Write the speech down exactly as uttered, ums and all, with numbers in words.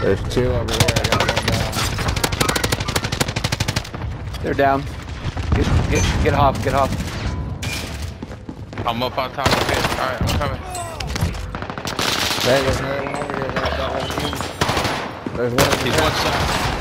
There's two over here. I got one down. They're down. Get, get, get off, get off. I'm up on top of it. Alright, I'm coming. Hey, there's another one over here. There's one. There's one. He's one shot.